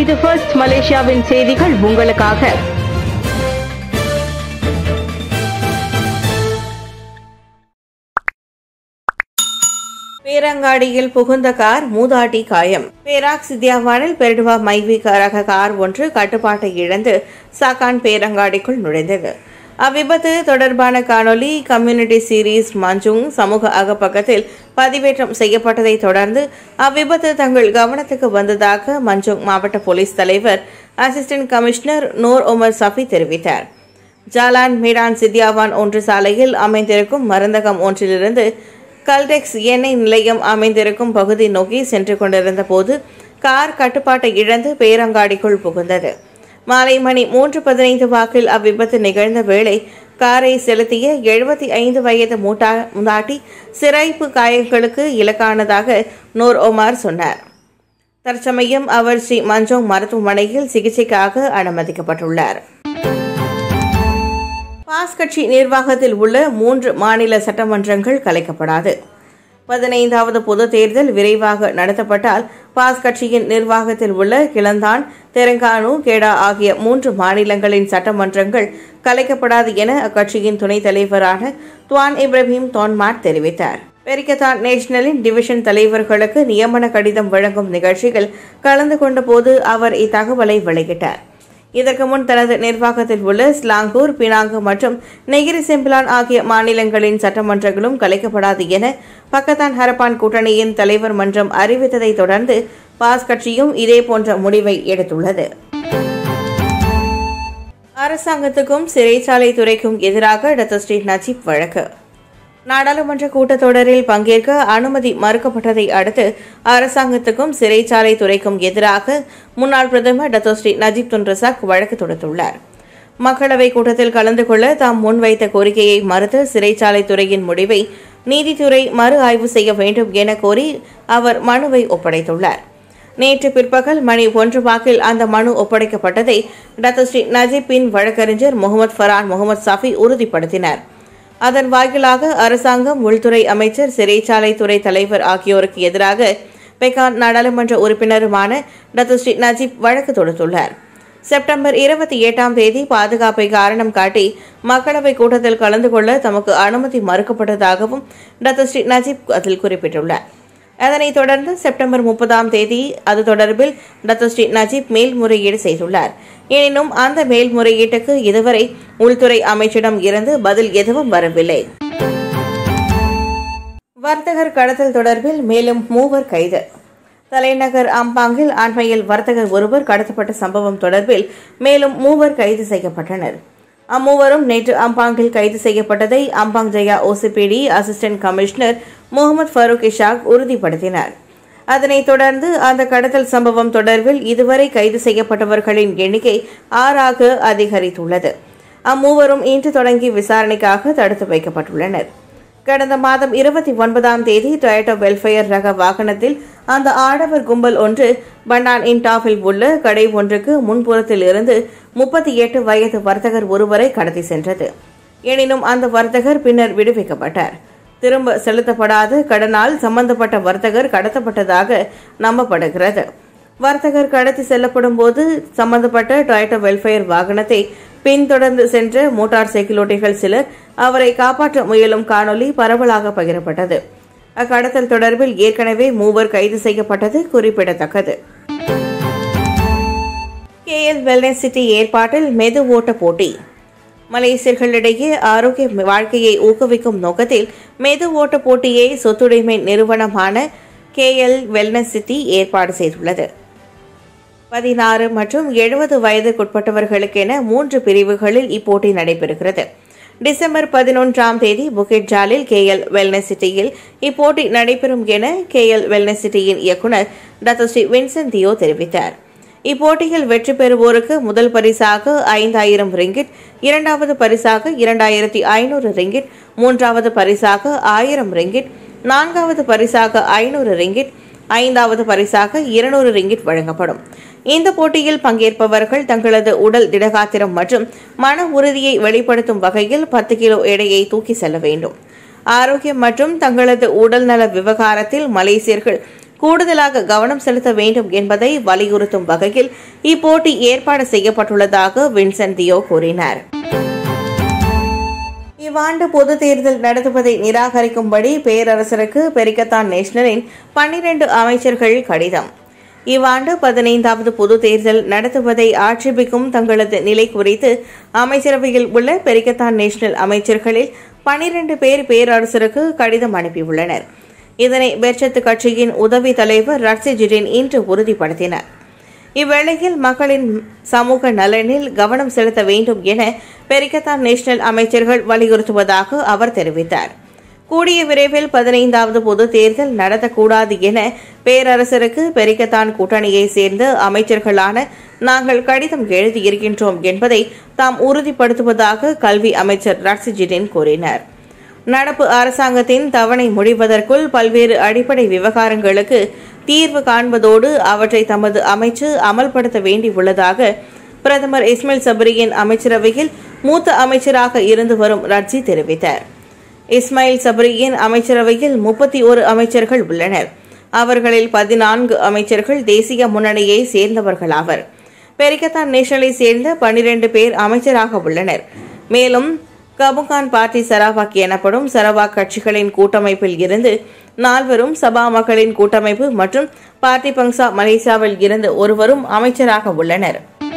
இது ஃபர்ஸ்ட் மலேசியாவின் செய்திகள் உங்களுக்காக. பேரங்காடியில் புகுந்த கார் மூதாட்டி காயம். பேராக் சித்தியாவானில் பெர்டுவா மைவி ரக கார் ஒன்று கட்டுப்பாட்டை இழந்து சாக்கான் பேரங்காடிக்குள் நுழைந்தது. அவ்விபத்து தொடர்பான காணொலி கம்யூனிட்டி சீரீஸ் மஞ்சுங் சமூக அகப்பக்கத்தில் பதிவேற்றம் செய்யப்பட்டதை தொடர்ந்து அவ்விபத்து தங்கள் கவனத்துக்கு வந்ததாக மஞ்சுங் மாவட்ட போலீஸ் தலைவர் assistant commissioner Noor Omar Safi தெரிவித்தார். ஜாலான் மீடான் சித்தியாவான் ஒன்று சாலையில் அமைந்திருக்கும் மருந்தகம் ஒன்றிலிருந்து கல்டெக்ஸ் எண்ணெய் நிலையம் அமைந்திருக்கும் பகுதி நோக்கி சென்று கொண்டிருந்த போது கார் கட்டுப்பாட்டை இழந்து பேரங்காடிக்குள் புகுந்தது. மாலை மணி 3:15 வாக்கில் அவ்விபத்து நிகழ்ந்த வேளை காரை செலுத்திய 75 வயது மூதாட்டி சிறைப்பு காயங்களுக்கு இலக்கானதாக நூர் ஒமார் சொன்னார். தற்சமயம் அவர் ஸ்ரீ மஞ்சோங் மருத்துவமனையில் சிகிச்சைக்காக அனுமதிக்கப்பட்டுள்ளார். பாஸ் கட்சி நிர்வாகத்தில் உள்ள 3 மாநில சட்டமன்றங்கள் கலைக்கப்படாது. 15வது பொது தேர்தல் விரைவாக நடத்தப்பட்டால் பாஸ் கட்சியின் நிர்வாகத்தில் உள்ள கிளந்தான், தெலங்கானு, கேடா ஆகிய 3 மாநிலங்களின் சட்டமன்றங்கள் கலைக்கப்படாது என அக்கட்சியின் துணைத் தலைவரான துவான் இப்ராஹிம் தோன்மாட் தெரிவித்தார். பெரிக்கத்தான் நேஷனலின் டிவிஷன் தலைவர்களுக்கு நியமன கடிதம் வழங்கும் நிகழ்ச்சிகள் கலந்து கொண்ட போது அவர் இத்தகவலை வெளியிட்டார். இதற்கு முன் தனது நிர்வாகத்தில் உள்ள ஸ்லாங்கூர், பினாங்கு மற்றும் நெகிரி செம்பிலான் ஆகிய மாநிலங்களின் சட்டமன்றங்களும் கலைக்கப்படாது என பக்கத்தான் ஹரப்பான் கூட்டணியின் தலைவர் மன்றம் அறிவித்ததை தொடர்ந்து பாஸ் கட்சியும் இதேபோன்ற முடிவை எடுத்துள்ளது. அரசாங்கத்துக்கும் சிறைச்சாலை துறைக்கும் எதிராக டாக்டர் ஸ்ரீ நஜீப் வழக்கு. நாடாளுமன்ற கூட்டத்தொடரில் பங்கேற்க அனுமதி மறுக்கப்பட்டதை அடுத்து அரசாங்கத்துக்கும் சிறைச்சாலை துறைக்கும் எதிராக முன்னாள் பிரதமர் doctor Sri Najib Tun Razak வழக்கு தொடுத்துள்ளார். மக்களவை கூட்டத்தில் கலந்து கொள்ள தாம் முன்வைத்த கோரிக்கையை மறுத்த சிறைச்சாலை துறையின் முடிவை நீதித்துறை மறு ஆய்வு செய்ய வேண்டும் என கோரி அவர் மனுவை ஒப்படைத்துள்ளார். நேற்று பிற்பகல் மணி 1 வாக்கில் அந்த மனு ஒப்படைக்கப்பட்டதை டாக்டர் ஸ்ரீ நஜீப்பின் வழக்கறிஞர் முகமது ஃபரான் முகமது சஃபி உறுதிப்படுத்தினார். அதன் வாயிலாக அரசாங்கம், உள்துறை அமைச்சர், சிறைச்சாலை துறை தலைவர் ஆகியோருக்கு எதிராக பெகான் நாடாளுமன்ற உறுப்பினருமான டாக்டர் ஸ்ரீ நஜீப் வழக்கு தொடுத்துள்ளார். செப்டம்பர் 28ஆம் தேதி பாதுகாப்பை காரணம் காட்டி மக்களவை கூட்டத்தில் கலந்து கொள்ள தமக்கு அனுமதி மறுக்கப்பட்டதாகவும் டாக்டர் ஸ்ரீ நஜீப் அதில் குறிப்பிட்டுள்ளார். அதனைத் தொடர்ந்து செப்டம்பர் 30ஆம் தேதி அது தொடர்பில் டாக்டர் ஸ்ரீ நஜீப் மேல்முறையீடு செய்துள்ளார். எனினும் அந்த மேல்முறையீட்டுக்கு இதுவரை உள்துறை அமைச்சிடம் இருந்து பதில் எதுவும் வரவில்லை. வர்த்தகர் கடத்தல் தொடர்பில் மேலும் 3 கைது. தலைநகர் அம்பாங்கில் அண்மையில் வர்த்தகர் ஒருவர் கடத்தப்பட்ட சம்பவம் தொடர்பில் மேலும் 3 கைது செய்யப்பட்டனர். அம்மூவரும் நேற்று அம்பாங்கில் கைது செய்யப்பட்டதை Ampang Jaya OCPD assistant commissioner Mohamad Farouk Ishak உறுதிப்படுத்தினார். அதனைத் தொடர்ந்து அந்த கடத்தல் சம்பவம் தொடர்பில் இதுவரை கைது செய்யப்பட்டவர்களின் எண்ணிக்கை 6ஆக அதிகரித்துள்ளது. அம்மூவரும் இன்று தொடங்கி விசாரணைக்காக தடுத்து வைக்கப்பட்டுள்ளனர். கடந்த மாதம் 29ஆம் தேதி டொயோட்டா வெல்ஃபேர் ரக வாகனத்தில் அந்த ஆடவர் கும்பல் ஒன்று பண்டான் இன்டாஃபில் உள்ள கடை ஒன்றுக்கு முன்புறத்தில் இருந்து 38 வயது வர்த்தகர் ஒருவரை கடத்தி சென்றது. எனினும் அந்த வர்த்தகர் பின்னர் விடுவிக்கப்பட்டார். திரும்ப செலுத்தப்படாத கடனால் சம்பந்தப்பட்ட வர்த்தகர் கடத்தப்பட்டதாக நம்பப்படுகிறது. வர்த்தகர் கடத்தி செல்லப்படும் போது சம்பந்தப்பட்ட டொயோட்டா வெல்ஃபேர் வாகனத்தை பின்தொடர்ந்து சென்ற மோட்டார் சைக்கிளோட்டிகள் சிலர் அவரை காப்பாற்ற முயலும் காணொலி பரவலாக பகிரப்பட்டது. அக்கடத்தல் தொடர்பில் ஏற்கனவே 3 கைது செய்யப்பட்டது குறிப்பிடத்தக்கது. KL வெல்னஸ் சிட்டி ஏற்பாட்டில் மெது ஓட்ட போட்டி. மலேசியர்களிடையே ஆரோக்கிய வாழ்க்கையை ஊக்குவிக்கும் நோக்கத்தில் மெது ஓட்ட போட்டியை சொத்துடைமை நிறுவனமான KL வெல்னஸ் சிட்டி ஏற்பாடு செய்துள்ளது. 16 மற்றும் 70 வயதுக்குட்பட்டவர்களுக்கென 3 பிரிவுகளில் இப்போட்டி நடைபெறுகிறது. டிசம்பர் 11ஆம் தேதி புக்கெட் ஜாலில் KL வெல்னஸ் சிட்டியில் இப்போட்டி நடைபெறும் என KL வெல்னஸ் சிட்டியின் இயக்குநர் டாக்டர் ஸ்ரீ வின்சென்ட் தியோ தெரிவித்தார். இப்போட்டியில் வெற்றி பெறுவோருக்கு முதல் பரிசாக 5000 ரிங்கிட், இரண்டாவது பரிசாக 2500 ரிங்கிட், மூன்றாவது பரிசாக 1000 ரிங்கிட், நான்காவது பரிசாக 500 ரிங்கிட், ஐந்தாவது பரிசாக 200 ரிங்கிட் வழங்கப்படும். இந்த போட்டியில் பங்கேற்பவர்கள் தங்களது உடல் திடகாத்திரம் மற்றும் மன உறுதியை வெளிப்படுத்தும் வகையில் 10 கிலோ எடையை தூக்கி செல்ல வேண்டும். ஆரோக்கியம் மற்றும் தங்களது உடல் நல விவகாரத்தில் மலேசியர்கள் கூடுதலாக கவனம் செலுத்த வேண்டும் என்பதை வலியுறுத்தும் வகையில் இப்போட்டி ஏற்பாடு செய்யப்பட்டுள்ளதாக வின்சென்ட் தியோ கூறினார். இவ்வாண்டு பொது தேர்தல் நடத்துவதை நிராகரிக்கும்படி பேரரசருக்கு பெரிக்கத்தான் நேஷனலின் 12 அமைச்சர்கள் கடிதம். இவ்வாண்டு 15வது பொது தேர்தல் நடத்துவதை ஆட்சேபிக்கும் தங்களது நிலை குறித்து அமைச்சரவையில் உள்ள பெரிக்கத்தான் நேஷனல் அமைச்சர்களில் 12 பேர் பேரரசருக்கு கடிதம் அனுப்பியுள்ளனர். இதனை பெர்சத்து கட்சியின் உதவி தலைவர் ரட்சி ஜிடின் இன்று உறுதிப்படுத்தினார். இவ்வேளையில் மக்களின் சமூக நலனில் கவனம் செலுத்த வேண்டும் என பெரிக்கத்தான் நேஷனல் அமைச்சர்கள் வலியுறுத்துவதாக அவர் தெரிவித்தார். கூடிய விரைவில் 15வது பொது தேர்தல் நடத்தக்கூடாது என பேரரசருக்கு பெரிக்கத்தான் கூட்டணியை சேர்ந்த அமைச்சர்களான நாங்கள் கடிதம் எழுதியிருக்கின்றோம் என்பதை தாம் உறுதிப்படுத்துவதாக கல்வி அமைச்சர் ரட்சி ஜிடின் கூறினார். நடப்பு அரசாங்கத்தின் தவணை முடிவதற்குள் பல்வேறு அடிப்படை விவகாரங்களுக்கு தீர்வு காண்பதோடு அவற்றை தமது அமைச்சு அமல்படுத்த வேண்டியுள்ளதாக பிரதமர் இஸ்மாயில் சப்ரியின் அமைச்சரவையில் மூத்த அமைச்சராக இருந்து வரும் ரட்சி தெரிவித்தார். இஸ்மாயில் சப்ரியின் அமைச்சரவையில் 31 அமைச்சர்கள் உள்ளனர். அவர்களில் 14 அமைச்சர்கள் தேசிய முன்னணியை சேர்ந்தவர்களாவர். பெரிக்கத்தான் நேஷனலை சேர்ந்த 12 பேர் அமைச்சராக உள்ளனர். மேலும் கபுகான் பார்ட்டி சரவாக் எனப்படும் சரவாக் கட்சிகளின் கூட்டமைப்பில் இருந்து 4 சபா மக்களின் கூட்டமைப்பு மற்றும் பார்ட்டி பங்சா மலேசியாவில் இருந்து ஒருவரும் அமைச்சராக உள்ளனர்.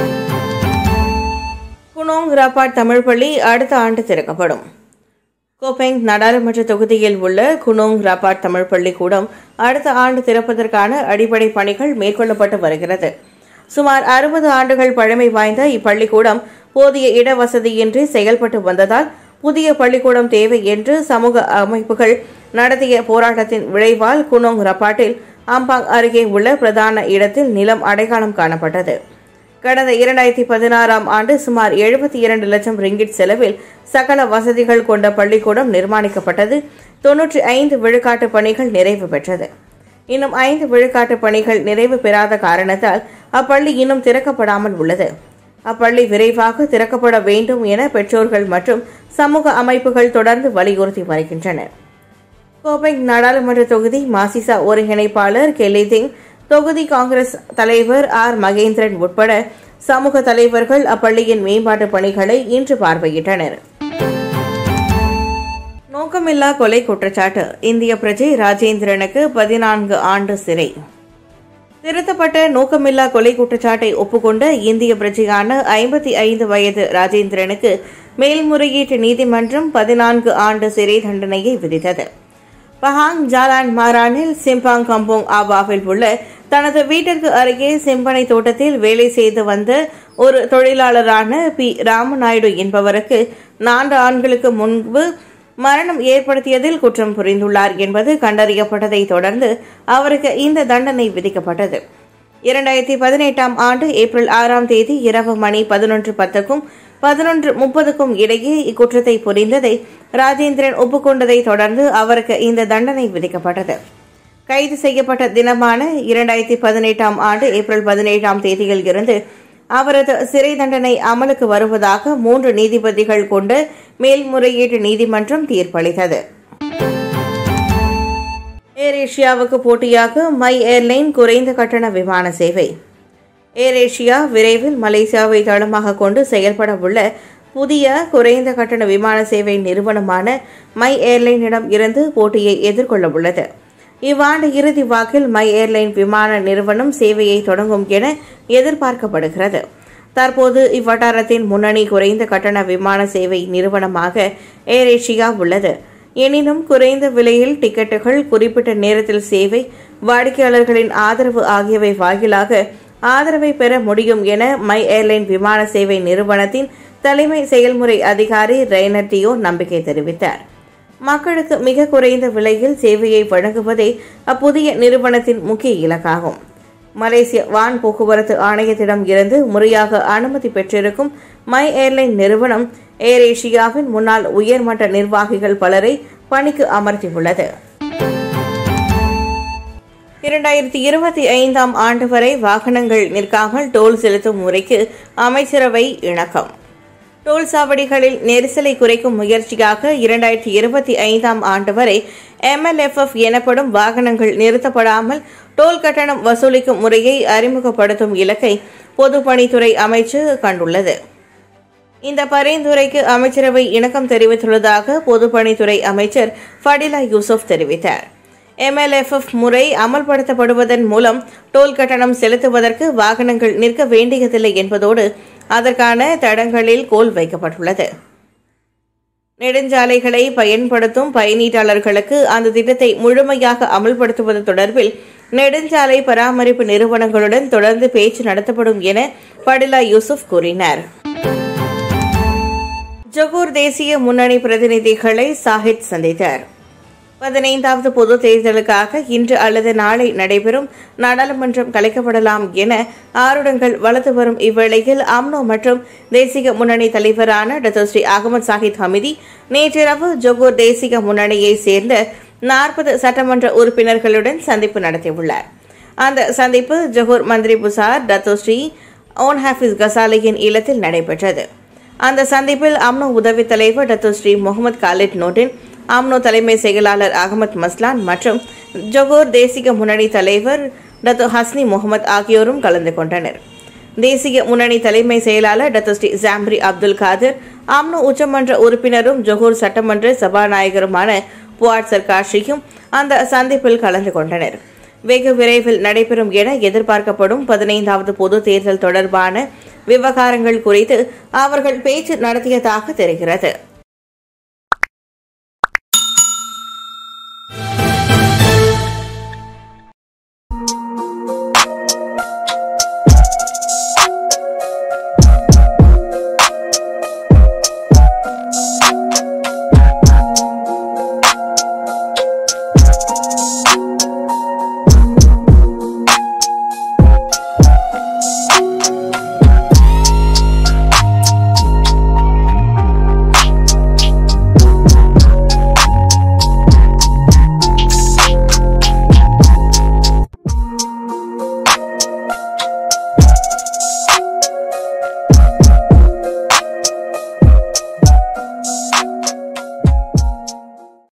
குனோங் ரபாட் தமிழ் பள்ளி அடுத்த ஆண்டு திறக்கப்படும். கோபெங் நாடாளுமன்ற தொகுதியில் உள்ள குனோங் ரபாட் தமிழ் பள்ளிக்கூடம் அடுத்த ஆண்டு திறப்பதற்கான அடிப்படை பணிகள் மேற்கொள்ளப்பட்டு வருகிறது. சுமார் 60 ஆண்டுகள் பழமை வாய்ந்த இப்பள்ளிக்கூடம் போதிய இடவசதியின்றி செயல்பட்டு வந்ததால் புதிய பள்ளிக்கூடம் தேவை என்று சமூக அமைப்புகள் நடத்திய போராட்டத்தின் விளைவால் குனோங் ரபாட்டில் அம்பாங் அருகே உள்ள பிரதான இடத்தில் நிலம் அடையாளம் காணப்பட்டது. கடந்த 2016ஆம் ஆண்டு சுமார் 72 லட்சம் ரிங்கிட் செலவில் சகல வசதிகள் கொண்ட பள்ளிக்கூடம் நிர்மாணிக்கப்பட்டது. 95 விழுக்காட்டு பணிகள் நிறைவு பெற்றது. இன்னும் 5 விழுக்காட்டு பணிகள் நிறைவு பெறாத காரணத்தால் அப்பள்ளி இன்னும் திறக்கப்படாமல் உள்ளது. அப்பள்ளி விரைவாக திறக்கப்பட வேண்டும் என பெற்றோர்கள் மற்றும் சமூக அமைப்புகள் தொடர்ந்து வலியுறுத்தி வருகின்றனர். கோபெங் நாடாளுமன்ற தொகுதி மாசிசா ஒருங்கிணைப்பாளர் கெலிதிங், தொகுதி காங்கிரஸ் தலைவர் ஆர் மகேந்திரன் உட்பட சமூக தலைவர்கள் அப்பள்ளியின் மேம்பாட்டு பணிகளை இன்று பார்வையிட்டனர். நோக்கமில்லா கொலை குற்றச்சாட்டு இந்திய பிரஜை ராஜேந்திரனுக்கு 14 ஆண்டு சிறை. திருத்தப்பட்ட நோக்கமில்லா கொலை குற்றச்சாட்டை ஒப்புக்கொண்ட இந்திய பிரஜையான 55 வயது ராஜேந்திரனுக்கு மேல்முறையீட்டு நீதிமன்றம் 14 ஆண்டு சிறை தண்டனையை விதித்தது. பஹாங் ஜாலான் மாரானில் சிம்பாங் கம்போங் ஆபாவில் உள்ள தனது வீட்டிற்கு அருகே செம்பனை தோட்டத்தில் வேலை செய்து வந்த ஒரு தொழிலாளரான பி ராமநாயுடு என்பவருக்கு 4 ஆண்டுகளுக்கு முன்பு மரணம் ஏற்படுத்தியதில் குற்றம் புரிந்துள்ளார் என்பது கண்டறியப்பட்டதை தொடர்ந்து அவருக்கு இந்த தண்டனை விதிக்கப்பட்டது. 2018ஆம் ஆண்டு ஏப்ரல் 6ஆம் தேதி இரவு மணி 11:10க்கும் 11:30க்கும் இடையே இக்குற்றத்தை புரிந்ததை ராஜேந்திரன் ஒப்புக்கொண்டதை தொடர்ந்து அவருக்கு இந்த தண்டனை விதிக்கப்பட்டது. கைது செய்யப்பட்ட தினமான 2018ஆம் ஆண்டு ஏப்ரல் 17ஆம் தேதியில் இருந்து அவரது சிறை தண்டனை அமலுக்கு வருவதாக 3 நீதிபதிகள் கொண்ட மேல்முறையீட்டு நீதிமன்றம் தீர்ப்பளித்தது. ஏர் ஏஷியாவுக்கு போட்டியாக மை ஏர்லைன் குறைந்த கட்டண விமான சேவை. ஏர் ஏஷியா விரைவில் மலேசியாவை தளமாக கொண்டு செயல்பட உள்ள புதிய குறைந்த கட்டண விமான சேவை நிறுவனமான மை ஏர்லைனிடம் இருந்து போட்டியை எதிர்கொள்ள உள்ளது. இவ்வாண்டு இறுதி வாக்கில் மை ஏர்லைன் விமான நிறுவனம் சேவையை தொடங்கும் என எதிர்பார்க்கப்படுகிறது. தற்போது இவ்வட்டாரத்தின் முன்னணி குறைந்த கட்டண விமான சேவை நிறுவனமாக ஏர் ஏஷியா உள்ளது. எனினும் குறைந்த விலையில் டிக்கெட்டுகள், குறிப்பிட்ட நேரத்தில் சேவை, வாடிக்கையாளர்களின் ஆதரவு ஆகியவை வாயிலாக ஆதரவை பெற முடியும் என மை ஏர்லைன் விமான சேவை நிறுவனத்தின் தலைமை செயல்முறை அதிகாரி ரெய்னர் டியோ நம்பிக்கை தெரிவித்தார். மக்களுக்கு மிக குறைந்த விலையில் சேவையை வழங்குவதே அப்புதிய நிறுவனத்தின் முக்கிய இலக்காகும். மலேசிய வான் போக்குவரத்து ஆணையத்திடம் இருந்து முறையாக அனுமதி பெற்றிருக்கும் மை ஏர்லைன் நிறுவனம் ஏர் ஏஷியாவின் முன்னாள் உயர்மட்ட நிர்வாகிகள் பலரை பணிக்கு அமர்த்தியுள்ளது. 2025ஆம் ஆண்டு வரை வாகனங்கள் நிற்காமல் டோல் செலுத்தும் முறைக்கு அமைச்சரவை இணக்கம். டோல் சாவடிகளில் நெரிசலை குறைக்கும் முயற்சியாக 2025ஆம் ஆண்டு வரை MLFF எனப்படும் வாகனங்கள் நிறுத்தப்படாமல் டோல் கட்டணம் வசூலிக்கும் முறையை அறிமுகப்படுத்தும் இலக்கை பொதுப்பணித்துறை அமைச்சு கண்டுள்ளது. இந்த பரிந்துரைக்கு அமைச்சரவை இணக்கம் தெரிவித்துள்ளதாக பொதுப்பணித்துறை அமைச்சர் ஃபடிலா யூசுப் தெரிவித்தார். MLFF முறை அமல்படுத்தப்படுவதன் மூலம் டோல் கட்டணம் செலுத்துவதற்கு வாகனங்கள் நிற்க வேண்டியதில்லை என்பதோடு அதற்கான தடங்களில் கோல் வைக்கப்பட்டுள்ளது. நெடுஞ்சாலைகளை பயன்படுத்தும் பயணீட்டாளர்களுக்கு அந்த திட்டத்தை முழுமையாக அமல்படுத்துவது தொடர்பில் நெடுஞ்சாலை பராமரிப்பு நிறுவனங்களுடன் தொடர்ந்து பேச்சு நடத்தப்படும் என ஃபடிலா யூசுப் கூறினார். ஜொகூர் தேசிய முன்னணி பிரதிநிதிகளை சாஹித் சந்தித்தார். 15வது பொது தேர்தலுக்காக இன்று அல்லது நாளை நடைபெறும் நாடாளுமன்றம் கலைக்கப்படலாம் என ஆருடங்கள் வளர்த்து வரும் இவ்வேளையில் அம்னோ மற்றும் தேசிய முன்னணி தலைவரான டத்தோஸ்ரீ அகமது சாஹித் ஹமிதி நேற்றிரவு ஜொகூர் தேசிய முன்னணியை சேர்ந்த 40 சட்டமன்ற உறுப்பினர்களுடன் சந்திப்பு நடத்தியுள்ளார். அந்த சந்திப்பு Johor Menteri Besar Dato Sri Onn Hafiz கசாலியின் இல்லத்தில் நடைபெற்றது. அந்த சந்திப்பில் அம்னோ உதவித் தலைவர் Dato Sri Mohamed Khaled Nordin, UMNO தலைமை செயலாளர் அகமது மஸ்லான் மற்றும் ஜொகூர் தேசிய முன்னணி தலைவர் டத்தோ ஹஸ்னி முகமது ஆகியோரும் கலந்து கொண்டனர். தேசிய முன்னணி தலைமை செயலாளர் Dato Sri Zambry Abdul Kadir, UMNO உச்சமன்ற உறுப்பினரும் ஜொகூர் சட்டமன்ற சபாநாயகருமான புவாட் சர்காஷியும் அந்த சந்திப்பில் கலந்து கொண்டனர். வெகு விரைவில் நடைபெறும் என எதிர்பார்க்கப்படும் 15வது பொது தேர்தல் தொடர்பான விவகாரங்கள் குறித்து அவர்கள் பேச்சு நடத்தியதாக தெரிகிறது.